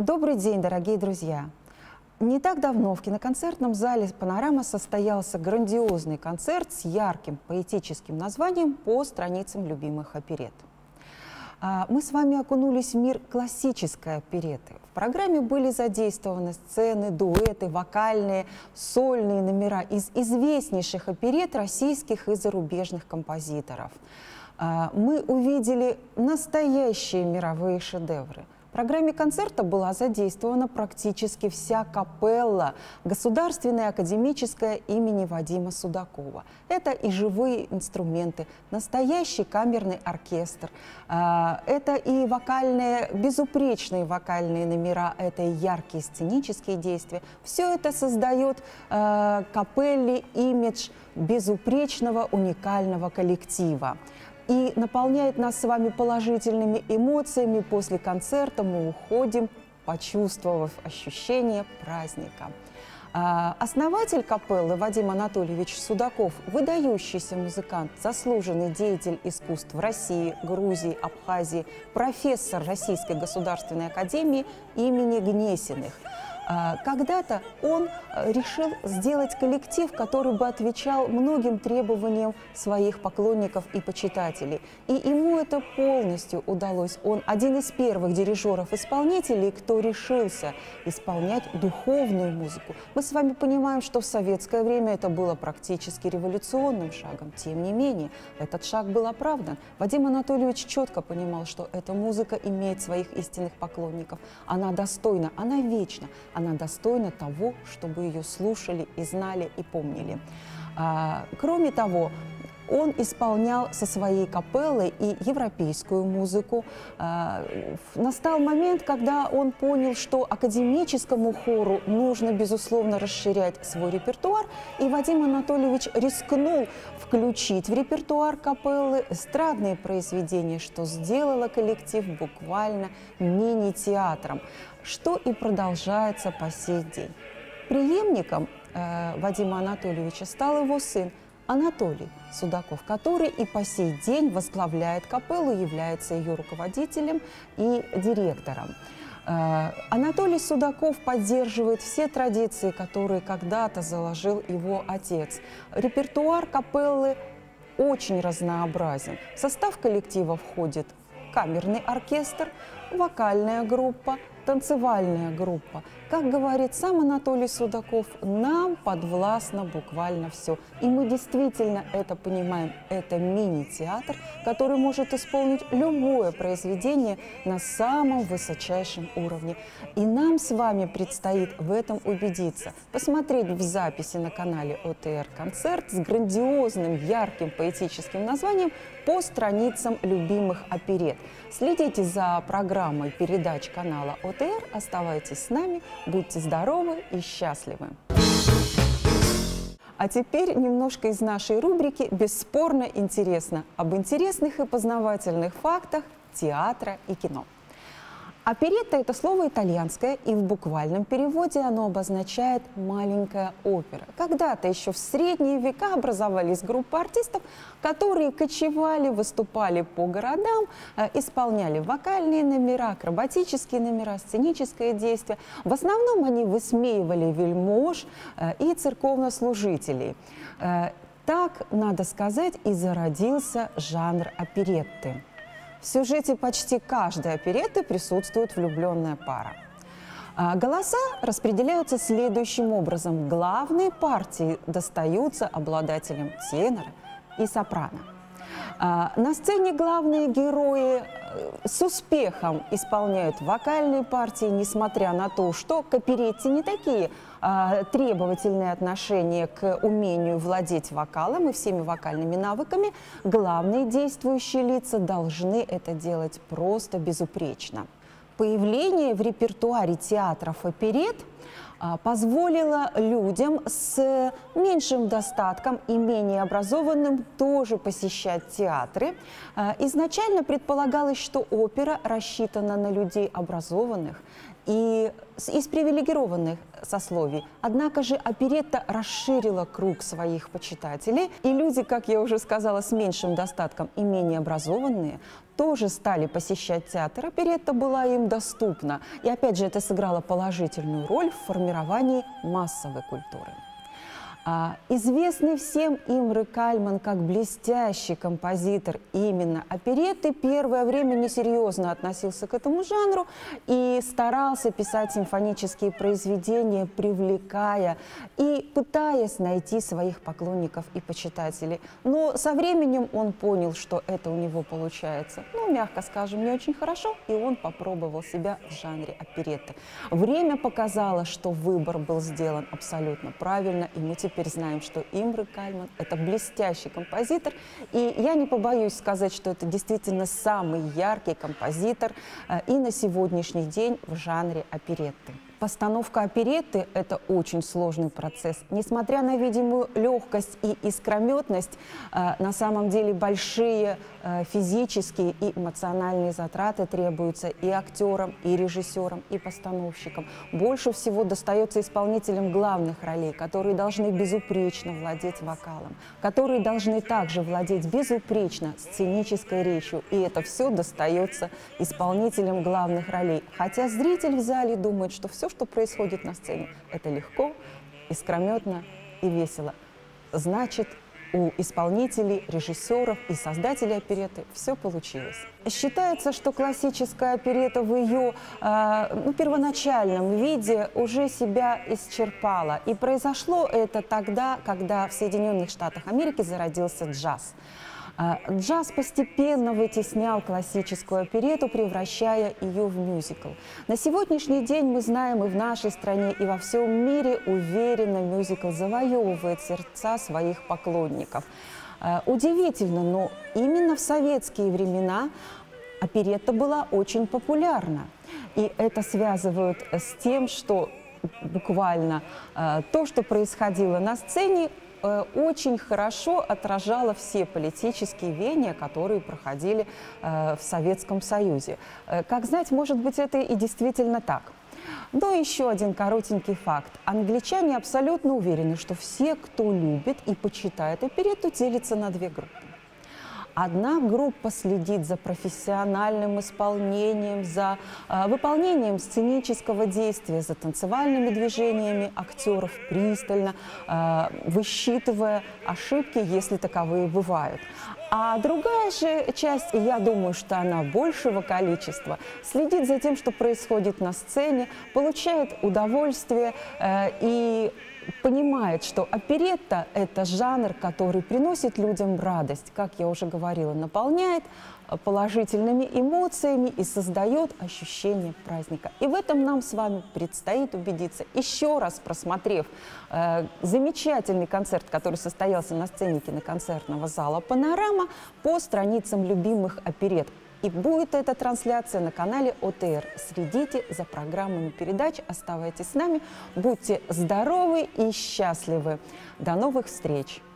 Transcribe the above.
Добрый день, дорогие друзья! Не так давно в киноконцертном зале «Панорама» состоялся грандиозный концерт с ярким поэтическим названием «По страницам любимых оперет». Мы с вами окунулись в мир классической опереты. В программе были задействованы сцены, дуэты, вокальные, сольные номера из известнейших оперет российских и зарубежных композиторов. Мы увидели настоящие мировые шедевры. В программе концерта была задействована практически вся капелла Государственная академическая имени Вадима Судакова. Это и живые инструменты, настоящий камерный оркестр, это и вокальные, безупречные вокальные номера, это и яркие сценические действия. Все это создает капелле имидж безупречного уникального коллектива. И наполняет нас с вами положительными эмоциями. После концерта мы уходим, почувствовав ощущение праздника. Основатель капеллы Вадим Анатольевич Судаков, выдающийся музыкант, заслуженный деятель искусств России, Грузии, Абхазии, профессор Российской государственной академии имени Гнесиных. Когда-то он решил сделать коллектив, который бы отвечал многим требованиям своих поклонников и почитателей. И ему это полностью удалось. Он один из первых дирижеров-исполнителей, кто решился исполнять духовную музыку. Мы с вами понимаем, что в советское время это было практически революционным шагом. Тем не менее, этот шаг был оправдан. Вадим Анатольевич четко понимал, что эта музыка имеет своих истинных поклонников. Она достойна, она вечна. Она достойна того, чтобы ее слушали и знали и помнили. Кроме того, он исполнял со своей капеллой и европейскую музыку. Настал момент, когда он понял, что академическому хору нужно, безусловно, расширять свой репертуар, и Вадим Анатольевич рискнул включить в репертуар капеллы эстрадные произведения, что сделало коллектив буквально мини-театром, что и продолжается по сей день. Преемником Вадима Анатольевича стал его сын Анатолий Судаков, который и по сей день возглавляет капеллу, является ее руководителем и директором. Анатолий Судаков поддерживает все традиции, которые когда-то заложил его отец. Репертуар капеллы очень разнообразен. В состав коллектива входит камерный оркестр, вокальная группа, танцевальная группа. Как говорит сам Анатолий Судаков, нам подвластно буквально все. И мы действительно это понимаем. Это мини-театр, который может исполнить любое произведение на самом высочайшем уровне. И нам с вами предстоит в этом убедиться. Посмотреть в записи на канале ОТР концерт с грандиозным, ярким поэтическим названием «По страницам любимых оперет». Следите за программой передач канала ОТР, оставайтесь с нами, будьте здоровы и счастливы. А теперь немножко из нашей рубрики «Бесспорно интересно» об интересных и познавательных фактах театра и кино. Оперетта – это слово итальянское, и в буквальном переводе оно обозначает «маленькая опера». Когда-то еще в средние века образовались группы артистов, которые кочевали, выступали по городам, исполняли вокальные номера, акробатические номера, сценическое действие. В основном они высмеивали вельмож и церковнослужителей. Так, надо сказать, и зародился жанр оперетты. В сюжете почти каждой оперетты присутствует влюбленная пара. Голоса распределяются следующим образом. Главные партии достаются обладателям тенора и сопрано. На сцене главные герои с успехом исполняют вокальные партии, несмотря на то, что к оперетте не такие требовательные отношения к умению владеть вокалом и всеми вокальными навыками. Главные действующие лица должны это делать просто безупречно. Появление в репертуаре театров оперет позволило людям с меньшим достатком и менее образованным тоже посещать театры. Изначально предполагалось, что опера рассчитана на людей образованных и из привилегированных сословий. Однако же оперетта расширила круг своих почитателей, и люди, как я уже сказала, с меньшим достатком и менее образованные, тоже стали посещать театр. Оперетта была им доступна. И опять же, это сыграло положительную роль в формировании массовой культуры. Известный всем Имре Кальман как блестящий композитор именно оперетты первое время несерьезно относился к этому жанру и старался писать симфонические произведения, привлекая и пытаясь найти своих поклонников и почитателей. Но со временем он понял, что это у него получается, ну, мягко скажем, не очень хорошо, и он попробовал себя в жанре оперетты. Время показало, что выбор был сделан абсолютно правильно, и мы теперь знаем, что Имре Кальман – это блестящий композитор, и я не побоюсь сказать, что это действительно самый яркий композитор и на сегодняшний день в жанре оперетты. Постановка оперетты – это очень сложный процесс. Несмотря на видимую легкость и искрометность, на самом деле большие физические и эмоциональные затраты требуются и актерам, и режиссерам, и постановщикам. Больше всего достается исполнителям главных ролей, которые должны безупречно владеть вокалом, которые должны также владеть безупречно сценической речью. И это все достается исполнителям главных ролей. Хотя зритель в зале думает, что все, что происходит на сцене, это легко, искрометно и весело. Значит, у исполнителей, режиссеров и создателей оперетты все получилось. Считается, что классическая оперетта в ее первоначальном виде уже себя исчерпала. И произошло это тогда, когда в Соединенных Штатах Америки зародился джаз. Джаз постепенно вытеснял классическую оперетту, превращая ее в мюзикл. На сегодняшний день мы знаем и в нашей стране, и во всем мире уверенно мюзикл завоевывает сердца своих поклонников. Удивительно, но именно в советские времена оперетта была очень популярна. И это связывают с тем, что буквально то, что происходило на сцене, очень хорошо отражало все политические веяния, которые проходили в Советском Союзе. Как знать, может быть, это и действительно так. Но еще один коротенький факт. Англичане абсолютно уверены, что все, кто любит и почитает оперетту, делятся на две группы. Одна группа следит за профессиональным исполнением, за выполнением сценического действия, за танцевальными движениями актеров, пристально высчитывая ошибки, если таковые бывают. А другая же часть, и я думаю, что она большего количества, следит за тем, что происходит на сцене, получает удовольствие и понимает, что оперетта – это жанр, который приносит людям радость, как я уже говорила, наполняет положительными эмоциями и создает ощущение праздника. И в этом нам с вами предстоит убедиться, еще раз просмотрев замечательный концерт, который состоялся на сцене киноконцертного зала «Панорама» по страницам любимых оперетт. И будет эта трансляция на канале ОТР. Следите за программами передач, оставайтесь с нами, будьте здоровы и счастливы. До новых встреч!